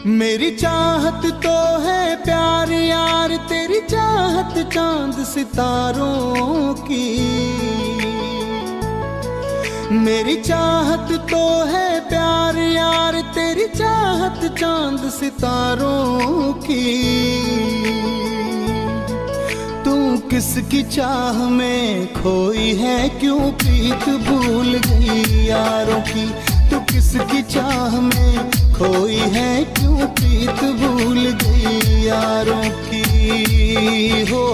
मेरी चाहत तो है प्यार यार, तेरी चाहत चांद सितारों की। मेरी चाहत तो है प्यार यार, तेरी चाहत चांद सितारों की। तू किसकी चाह में खोई है, क्यों प्रीत भूल गई यारों की। तू किसकी चाह में खोई है, क्यों प्रीत भूल गई यारों की। हो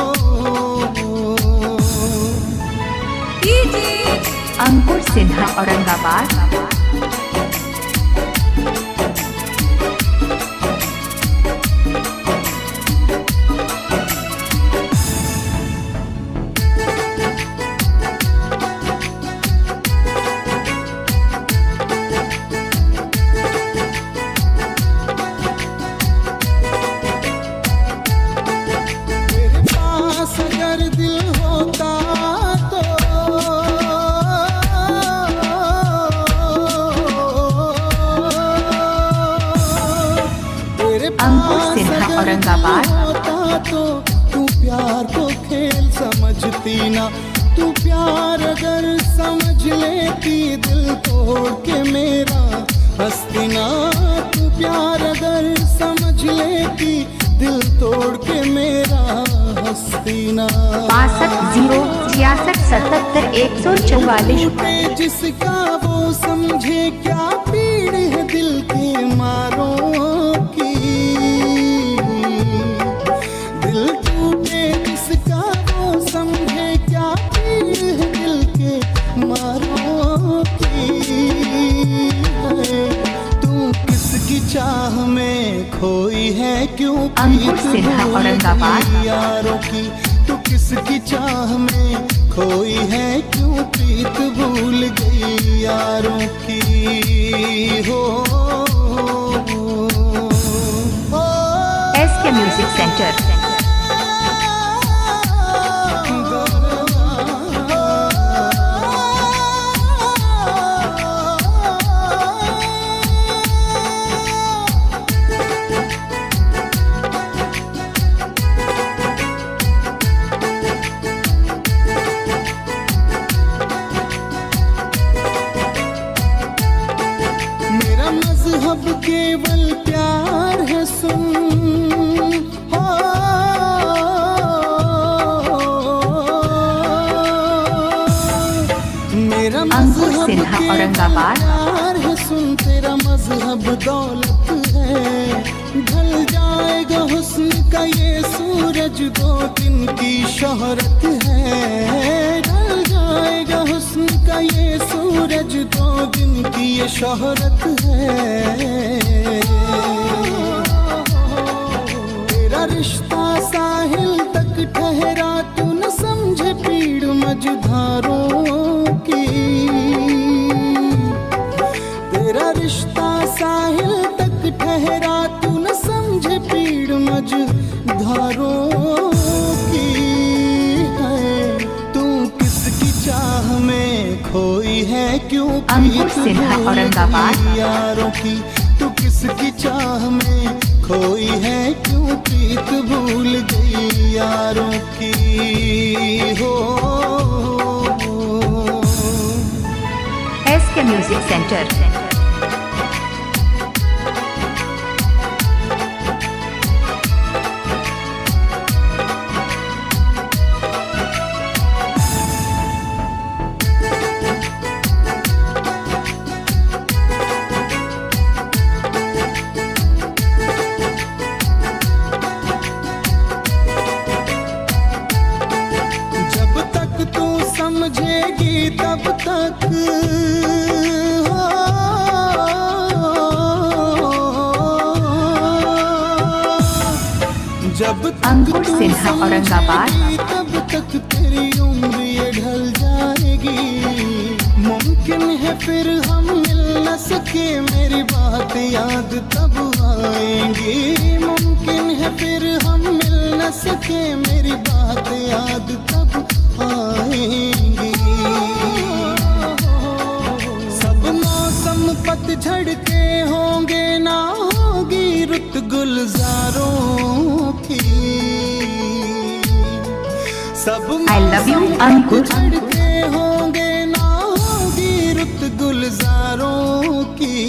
अंकुर सिन्हा औरंगाबाद। अगर दिल होता तो तेरे पास औरंगाबाद होता तो तू प्यार को खेल समझती ना। तू प्यार अगर समझ लेती दिल तोड़ के मेरा हंसती ना। तू प्यार अगर समझ लेती दिल तोड़ के मेरा हंसती ना। 62 जिसका वो समझे क्या पीड़ है दिल के मारों की। दिल टूटे जिसका वो समझे क्या पीड़ है दिल के मारों की। तू किसकी चाह में खोई है, क्यों अंकुर सिन्हा औरंगाबाद यारों की। तू किसकी चाह में खोई है, क्यों प्रीत भूल गई यारों की। हो SK म्यूजिक सेंटर। मज़हब केवल प्यार है सुन। मेरा मज़हब औरंगाबाद प्यार है सुन। तेरा मज़हब दौलत है। ढल जाएगा हुस्न का ये सूरज, 2 दिन की शोहरत है। ढल जाएगा हुस्न का ये सूरज, 2 दिन की ये शोहरत है। तेरा रिश्ता साहिल तक ठहरा, तू न समझे पीड़ मझधारों की। तेरा रिश्ता साहिल तक ठहरा, तू न समझे पीड़ मझधारों की। है तू किसकी चाह में खोई है, क्यों अंकुर सिन्हा औरंगाबाद यारों की। तू किसकी चाह में खोई है, क्यों प्रीत भूल गई यारों की। हो SK म्यूजिक सेंटर। समझेगी तब तक जब अंकुर सिन्हा औरंगाबाद तब तक तेरी उम्र ये ढल जाएगी। मुमकिन है फिर हम मिल न सके, मेरी बात याद तब आएगी। मुमकिन है फिर हम मिल न सके, मेरी बात याद तब आएगी। सब मौसम पतझड़ के होंगे, ना होगी सब I love you, अंकुर। झड़के होंगे ना होगी रुत गुलजारों की।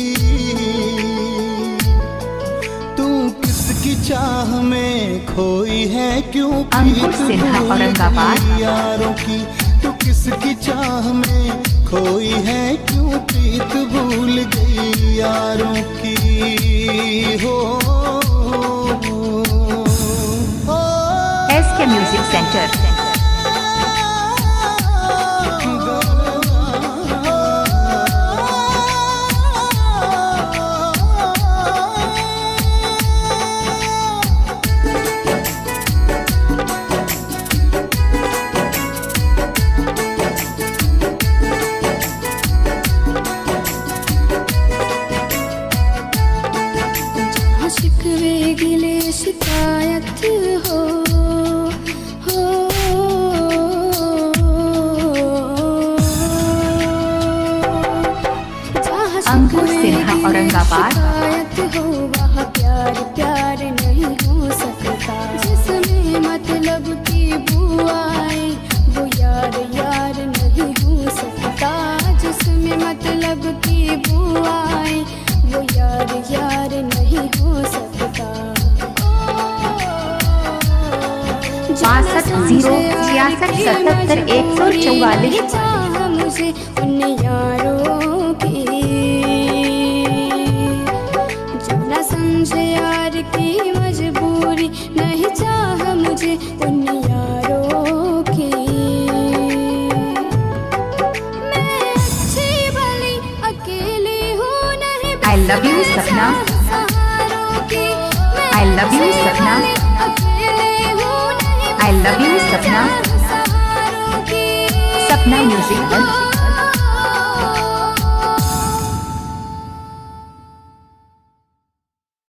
तू किसकी चाह में खोई है क्यों अंकुर सिन्हा, औरंगाबाद। यारों की तू किसकी चाह में खोई है क्यों प्रीत भूल गई यारों की। हो SK म्यूजिक सेंटर। शिकवे गिले शिकायत हो अंकुर सिन्हा, औरंगाबाद। शिकायत हो वहाँ प्यार प्यार नहीं हो सकता। जिसमें मतलब की बुआएं वो यार यार नहीं हो सकता। जिसमें मतलब की बुआएं वो यार यार नहीं हो सकता। 62 चाह मुझे उन यारों की जो न समझे यार की मजबूरी। नहीं चाह मुझे उन यारों की। मैं अच्छी भली अकेली हूँ नहीं I love you, सपना। I love you, सपना। I love you, सपना। सपना म्यूजिक।